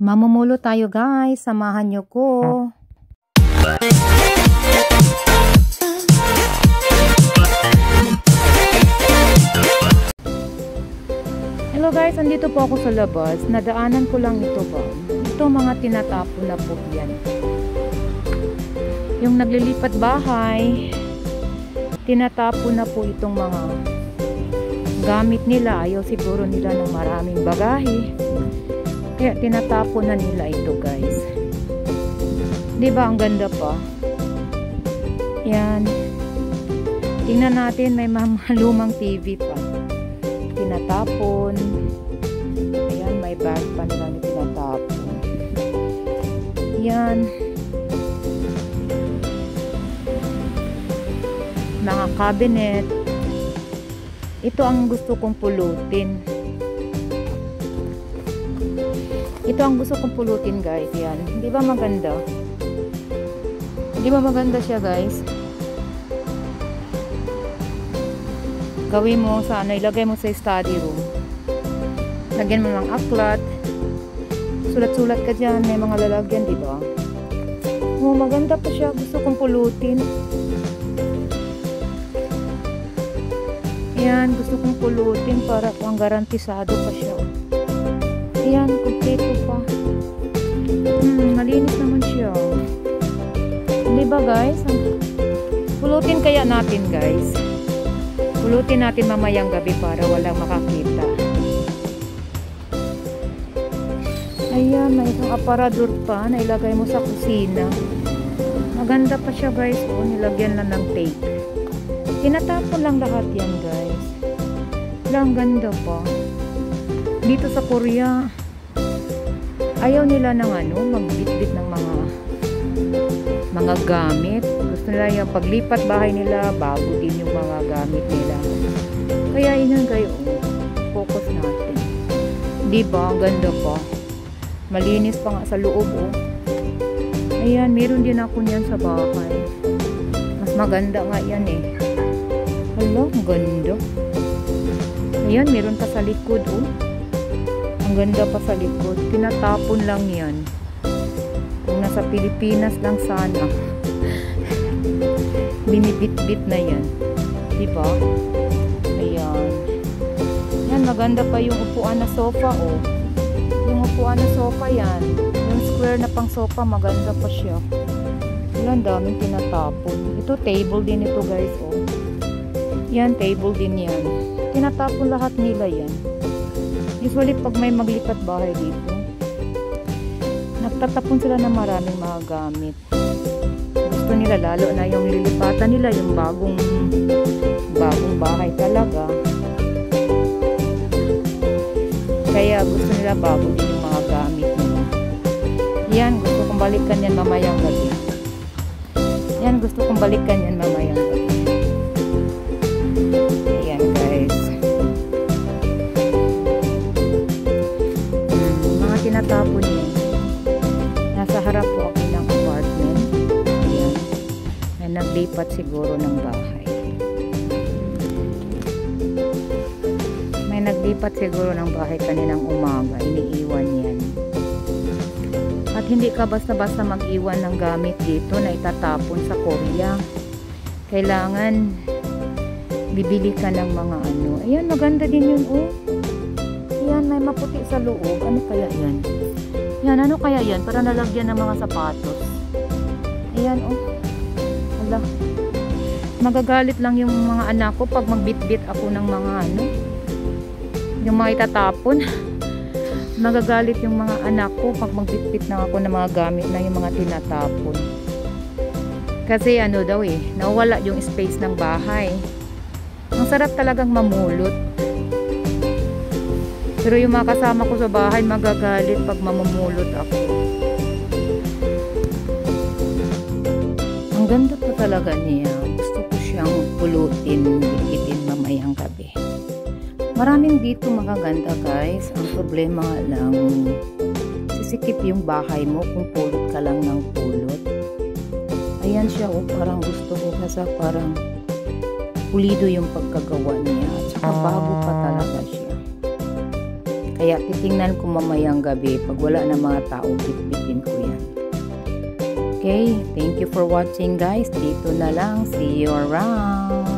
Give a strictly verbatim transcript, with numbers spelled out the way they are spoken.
Mamumulo tayo guys, samahan nyo ko. Hello guys, andito po ako sa labas. Nadaanan ko lang ito ba. Ito mga tinatapon na po yan. Yung naglilipat bahay, tinatapon na po itong mga gamit nila. Ayaw siguro nila ng maraming bagahe. Kaya tinatapon na nila ito guys. Diba ang ganda pa? Yan. Tingnan natin, may lumang T V pa. Tinatapon. Ayan, may bag pa nilang tinatapon. Yan. Mga cabinet. Ito ang gusto kong pulutin. Ito ang gusto kong pulutin guys. Yan. Di ba maganda? Di ba maganda siya guys? Gawin mo sa ano, ilagay mo sa study room. Lagyan mo ng aklat. Sulat-sulat ka dyan. May mga lalagyan, di ba? Oh, maganda pa siya. Gusto kong pulutin. Yan. Gusto kong pulutin para pang garantisado pa siya. Ayan, kompleto pa. Hmm, malinis naman siya. Diba guys? Pulutin kaya natin guys. Pulutin natin mamayang gabi para walang makakita. Ayan, may isang aparador pa na ilagay mo sa kusina. Maganda pa siya guys. O, nilagyan lang ng tape. Tinatapon lang lahat yan guys. Ang ganda pa. Dito sa Korea, ayaw nila ng ano, magbitbit ng mga mga gamit. Gusto nila yung paglipat bahay nila, bago din yung mga gamit nila. Kaya yun kayo, focus natin. Diba? Ang ganda pa. Malinis pa nga sa loob, oh. Ayan, meron din ako niyan sa bahay. Mas maganda nga yan eh. Hala, ang ganda. Ayan, meron pa sa likod, oh. Ang ganda pa sa likod. Tinatapon lang yan. Kung nasa Pilipinas lang sana. Binibit-bit na yan. Diba? Ayan. Yan, maganda pa yung upuan na sofa, oh. Yung upuan na sofa yan. Yung square na pang sofa, maganda pa siya. Yan, daming tinatapon. Ito, table din ito, guys, oh. Yan, table din yan. Tinatapon lahat nila yan. Usually, pag may maglipat bahay dito, nagtatapon sila ng maraming mga gamit. Gusto nila, lalo na yung lilipatan nila, yung bagong bagong bahay talaga. Kaya gusto nila bago din yung mga gamit nila. Yan, gusto kong balikan yan mamayang gabi. Yan, gusto kong balikan yan mamayang gabi. Ayan guys. Tinatapon niya. Nasa harap po ako ng apartment. Ayan. Na naglipat siguro ng bahay. May naglipat siguro ng bahay kaninang umaga. Iniiwan yan. At hindi ka basta-basta mag-iwan ng gamit dito na itatapon sa Korea. Kailangan bibili ka ng mga ano. Ayan, maganda din yun, oh. Yan, may maputi sa loob. Ano kaya yan? Yan, ano kaya yan? Para nalagyan ng mga sapatos. Ayan, oh. Hala. Magagalit lang yung mga anak ko pag magbitbit ako ng mga ano. Yung mga itatapon. Magagalit yung mga anak ko pag magbitbit na ako ng mga gamit na yung mga tinatapon. Kasi ano daw eh, nawala yung space ng bahay. Ang sarap talagang mamulot. Pero yung mga kasama ko sa bahay, magagalit pag mamumulot ako. Ang ganda pa talaga niya. Gusto ko siyang pulutin, bitin mamayang gabi. Maraming dito magaganda guys. Ang problema lang, sisikip yung bahay mo kung pulot ka lang ng pulot. Ayan siya, oh, parang gusto ko kasi parang pulido yung pagkagawa niya. At saka bago pa talaga siya. Kaya titingnan ko mamayang gabi. Pag wala na mga tao, bitbitin ko yan. Okay, thank you for watching guys. Dito na lang. See you around.